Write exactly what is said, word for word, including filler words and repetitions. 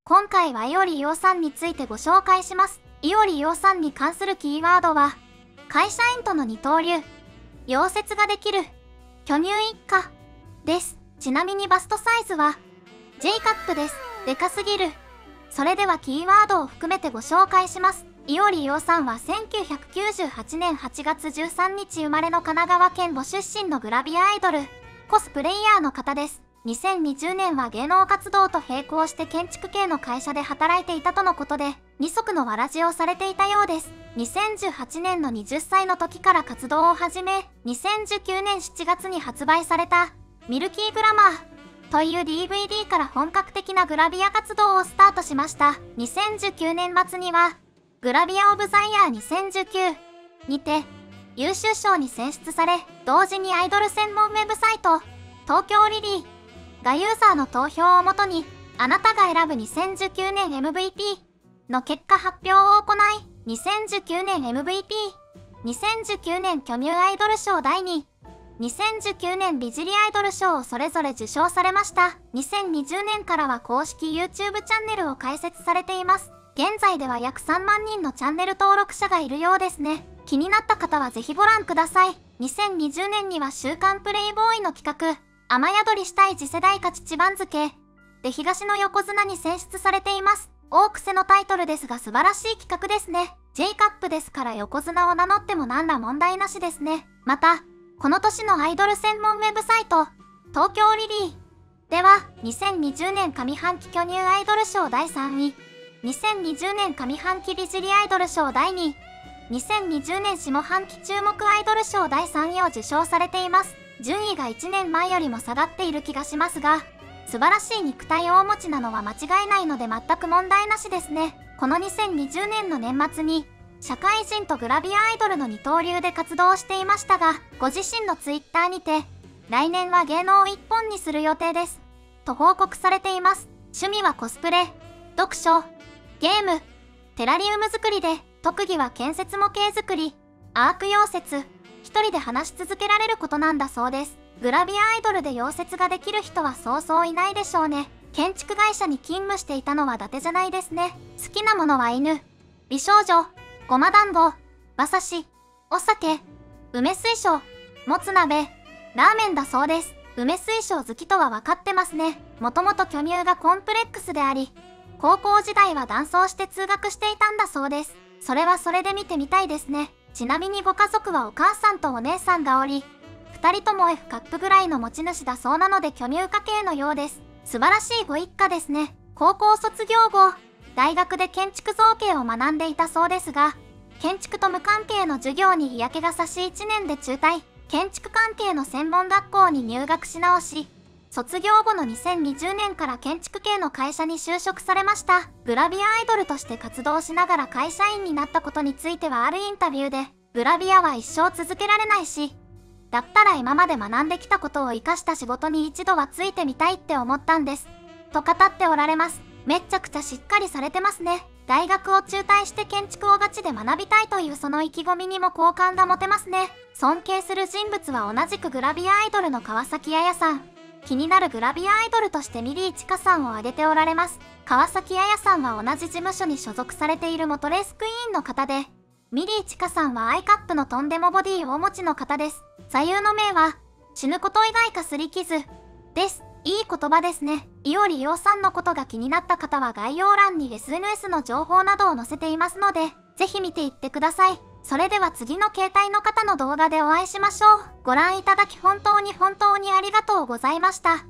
今回はいおり養蚕についてご紹介します。いおり養蚕に関するキーワードは、会社員との二刀流、溶接ができる、巨乳一家です。ちなみにバストサイズは ジェイ カップです。でかすぎる。それではキーワードを含めてご紹介します。いおり養蚕はせんきゅうひゃくきゅうじゅうはちねんはちがつじゅうさんにち生まれの神奈川県母出身のグラビアアイドル、コスプレイヤーの方です。にせんにじゅうねんは芸能活動と並行して建築系の会社で働いていたとのことで、二足のわらじをされていたようです。にせんじゅうはちねんのはたちの時から活動を始め、にせんじゅうきゅうねんしちがつに発売された、ミルキーグラマーという ディーブイディー から本格的なグラビア活動をスタートしました。にせんじゅうきゅうねん末には、グラビアオブザイヤーにせんじゅうきゅうにて、優秀賞に選出され、同時にアイドル専門ウェブサイト、東京リリーがユーザーの投票をもとに、あなたが選ぶにせんじゅうきゅうねん エムブイピー の結果発表を行い、にせんじゅうきゅうねん エムブイピー、にせんじゅうきゅうねん巨乳アイドル賞だいにい、にせんじゅうきゅうねん美尻アイドル賞をそれぞれ受賞されました。にせんにじゅうねんからは公式 YouTube チャンネルを開設されています。現在では約さんまんにんのチャンネル登録者がいるようですね。気になった方はぜひご覧ください。にせんにじゅうねんには週刊プレイボーイの企画、雨宿りしたい次世代価値番付で東の横綱に選出されています。大癖のタイトルですが素晴らしい企画ですね。ジェイ カップですから横綱を名乗っても何ら問題なしですね。また、この年のアイドル専門ウェブサイト、東京リリーでは、にせんにじゅうねん上半期巨乳アイドル賞だいさんい、にせんにじゅうねん上半期美尻アイドル賞だいにい、にせんにじゅうねん下半期注目アイドル賞だいさんいを受賞されています。順位がいちねんまえよりも下がっている気がしますが、素晴らしい肉体をお持ちなのは間違いないので全く問題なしですね。このにせんにじゅうねんの年末に、社会人とグラビアアイドルの二刀流で活動していましたが、ご自身のツイッターにて、来年は芸能を一本にする予定です。と報告されています。趣味はコスプレ、読書、ゲーム、テラリウム作りで、特技は建設模型作り、アーク溶接、一人で話し続けられることなんだそうです。グラビアアイドルで溶接ができる人はそうそういないでしょうね。建築会社に勤務していたのは伊達じゃないですね。好きなものは犬、美少女、ごま団子、馬刺し、お酒、梅水晶、もつ鍋、ラーメンだそうです。梅水晶好きとは分かってますね。もともと巨乳がコンプレックスであり、高校時代は男装して通学していたんだそうです。それはそれで見てみたいですね。ちなみにご家族はお母さんとお姉さんがおり、二人とも F カップぐらいの持ち主だそうなので巨乳家系のようです。素晴らしいご一家ですね。高校卒業後、大学で建築造形を学んでいたそうですが、建築と無関係の授業に嫌気がさしいちねんで中退、建築関係の専門学校に入学し直し、卒業後のにせんにじゅうねんから建築系の会社に就職されました。グラビアアイドルとして活動しながら会社員になったことについてはあるインタビューで、グラビアは一生続けられないし、だったら今まで学んできたことを活かした仕事に一度はついてみたいって思ったんです。と語っておられます。めっちゃくちゃしっかりされてますね。大学を中退して建築をガチで学びたいというその意気込みにも好感が持てますね。尊敬する人物は同じくグラビアアイドルの川崎彩さん。気になるグラビアアイドルとしてミリーチカさんを挙げておられます。川崎彩さんは同じ事務所に所属されている元レースクイーンの方で、ミリーチカさんはアイカップのとんでもボディをお持ちの方です。座右の銘は、死ぬこと以外かすり傷です。いい言葉ですね。いおり養蚕のことが気になった方は概要欄に エスエヌエス の情報などを載せていますので、ぜひ見ていってください。それでは次の携帯の方の動画でお会いしましょう。ご覧いただき本当に本当にありがとうございました。